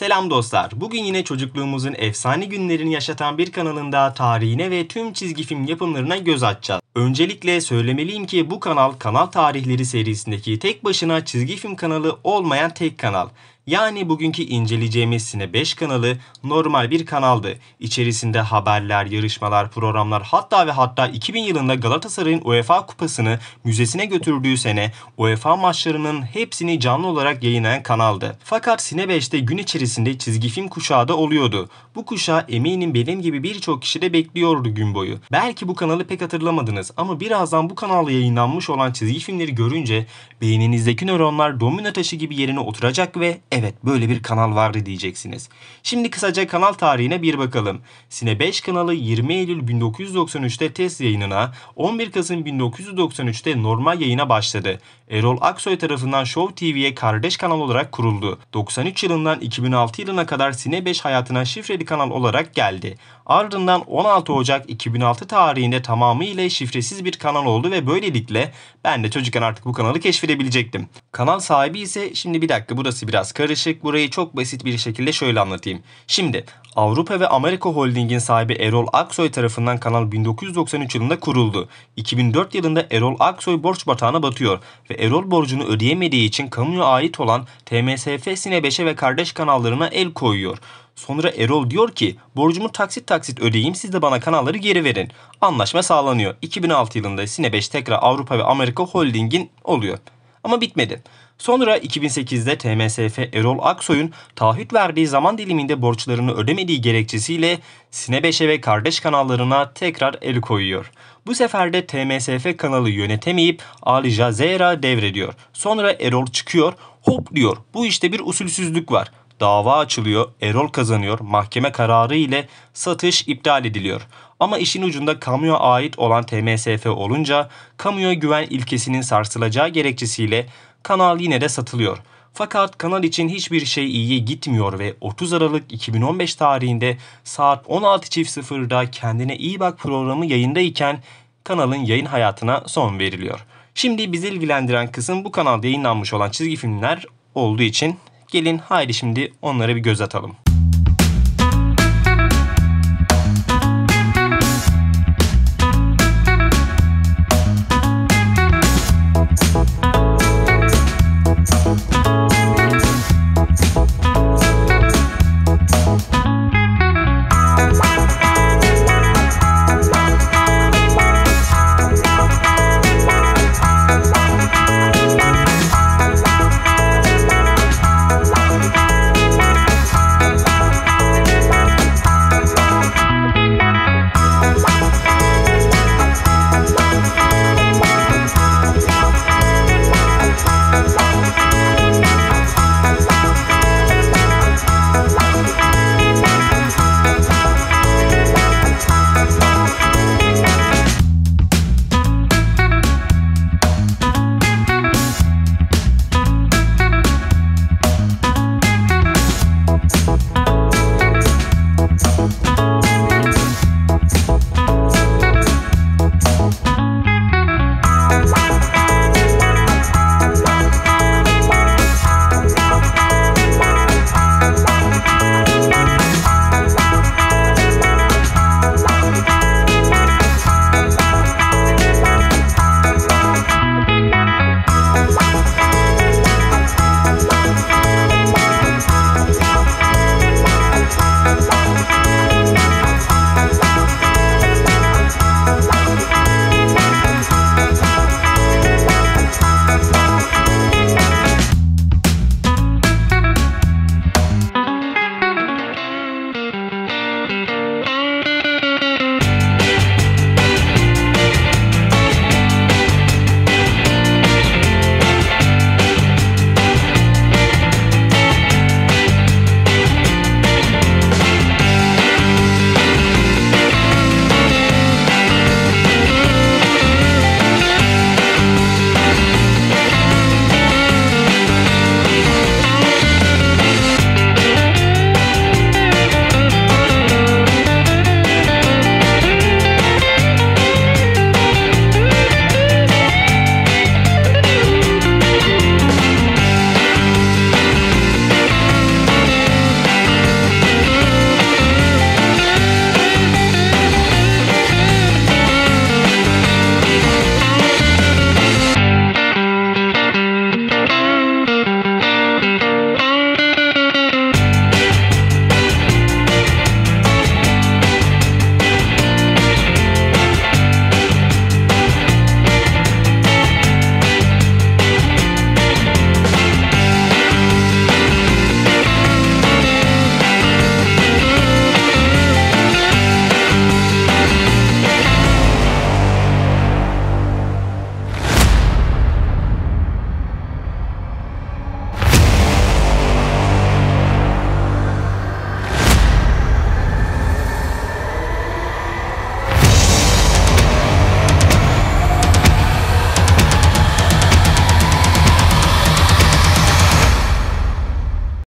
Selam dostlar. Bugün yine çocukluğumuzun efsane günlerini yaşatan bir kanalında tarihine ve tüm çizgi film yapımlarına göz atacağız. Öncelikle söylemeliyim ki bu kanal tarihleri serisindeki tek başına çizgi film kanalı olmayan tek kanal. Yani bugünkü inceleyeceğimiz Sine 5 kanalı normal bir kanaldı. İçerisinde haberler, yarışmalar, programlar hatta 2000 yılında Galatasaray'ın UEFA Kupası'nı müzesine götürdüğü sene UEFA maçlarının hepsini canlı olarak yayınlayan kanaldı. Fakat Sine 5'te gün içerisinde çizgi film kuşağı da oluyordu. Bu kuşağı eminim benim gibi birçok kişi de bekliyordu gün boyu. Belki bu kanalı pek hatırlamadınız ama birazdan bu kanalda yayınlanmış olan çizgi filmleri görünce beyninizdeki nöronlar domino taşı gibi yerine oturacak ve evet böyle bir kanal vardı diyeceksiniz. Şimdi kısaca kanal tarihine bir bakalım. Sine 5 kanalı 20 Eylül 1993'te test yayınına, 11 Kasım 1993'te normal yayına başladı. Erol Aksoy tarafından Show TV'ye kardeş kanal olarak kuruldu. 93 yılından 2006 yılına kadar Sine 5 hayatına şifreli kanal olarak geldi. Ardından 16 Ocak 2006 tarihinde tamamıyla şifresiz bir kanal oldu ve böylelikle ben de çocukken artık bu kanalı keşfedebilecektim. Kanal sahibi ise şimdi bir dakika burası biraz karışık. Burayı çok basit bir şekilde şöyle anlatayım. Şimdi Avrupa ve Amerika Holding'in sahibi Erol Aksoy tarafından kanal 1993 yılında kuruldu. 2004 yılında Erol Aksoy borç batağına batıyor ve Erol borcunu ödeyemediği için kamuya ait olan TMSF Sine 5'e ve kardeş kanallarına el koyuyor. Sonra Erol diyor ki borcumu taksit ödeyeyim, siz de bana kanalları geri verin. Anlaşma sağlanıyor. 2006 yılında Sine 5 tekrar Avrupa ve Amerika Holding'in oluyor. Ama bitmedi. Sonra 2008'de TMSF Erol Aksoy'un taahhüt verdiği zaman diliminde borçlarını ödemediği gerekçesiyle Sine 5'e ve kardeş kanallarına tekrar el koyuyor. Bu sefer de TMSF kanalı yönetemeyip Al Jazeera devrediyor. Sonra Erol çıkıyor, hop diyor bu işte bir usulsüzlük var. Dava açılıyor, Erol kazanıyor, mahkeme kararı ile satış iptal ediliyor. Ama işin ucunda kamuya ait olan TMSF olunca kamuya güven ilkesinin sarsılacağı gerekçesiyle kanal yine de satılıyor. Fakat kanal için hiçbir şey iyiye gitmiyor ve 30 Aralık 2015 tarihinde saat 16.00'da Kendine İyi Bak programı yayındayken kanalın yayın hayatına son veriliyor. Şimdi bizi ilgilendiren kısım bu kanalda yayınlanmış olan çizgi filmler olduğu için gelin haydi şimdi onlara bir göz atalım.